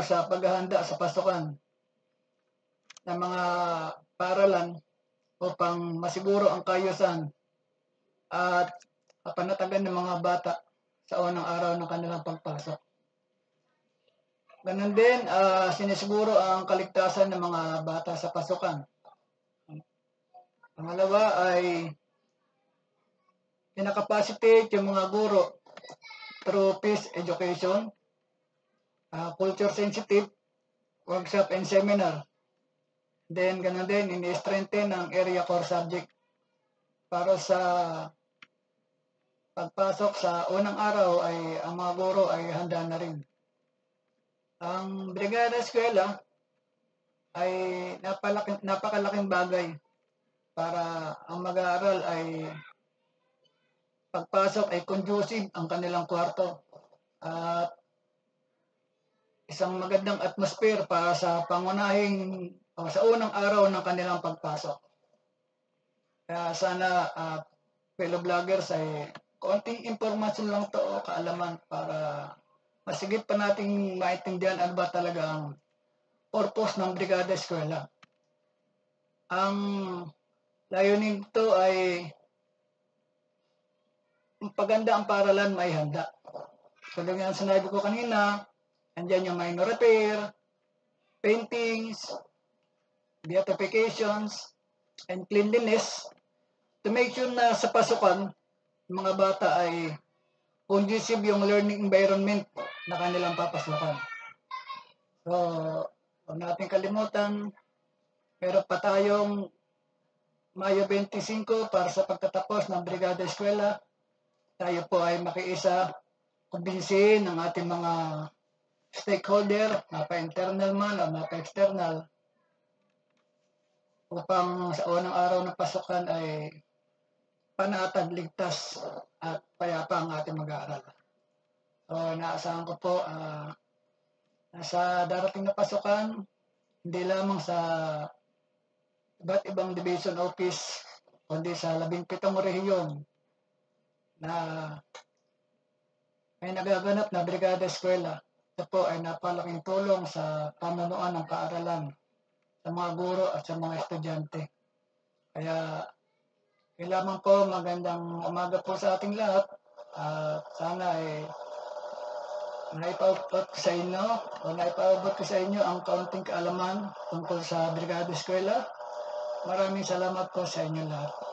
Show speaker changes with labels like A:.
A: para sa paghahanda sa pasukan ng mga paaralan upang masiguro ang kaayusan at panatagan ng mga bata sa unang araw ng kanilang pagpasok. Ganun din, sinisiguro ang kaligtasan ng mga bata sa pasukan. Pangalawa ay pinakapacitate yung mga guro through peace education, culture sensitive, workshop and seminar. Then, ganun din, ini-strengthen ang area core subject para sa pagpasok sa unang araw ay ang mga guro ay handa na rin. Ang Brigada Eskwela ay napakalaking bagay para ang mag-aaral ay pagpasok ay conducive ang kanilang kwarto at isang magandang atmosphere para sa pangunahing o sa unang araw ng kanilang pagpasok. Kaya sana fellow vloggers ay konting impormasyon lang to o kaalaman para masigit pa nating maintindihan ano ba talaga ang purpose ng Brigada Eskwela. Ang layunin ito ay paganda ang paaralan may handa. Tulad nga sinabi ko kanina, andyan yung minor repair, paintings, beautifications, and cleanliness to make sure na sa pasukan, mga bata ay conducive yung learning environment na kanilang papasukan. So, huwag natin kalimutan, meron pa tayong Mayo 25 para sa pagtatapos ng Brigada Eskwela. Tayo po ay makiisa, kumbinsihin ng ating mga stakeholder, mapa-internal man o mapa-external, upang sa unang araw ng pasukan ay panatag, ligtas at payapa ang ating mag-aaral. So, naasahan ko po sa darating na pasukan, hindi lamang sa iba't ibang division office, kundi sa 17 rehiyon na may nagaganap na Brigada Eskwela. Ito po ay napalaking tulong sa pamunuan ng kaaralan, sa mga guro at sa mga estudyante. Kaya kailangan po magandang umaga po sa ating lahat. Sana ay naipaabot ko sa inyo ang kaunting kaalaman tungkol sa Brigada Eskwela. Maraming salamat po sa inyo lahat.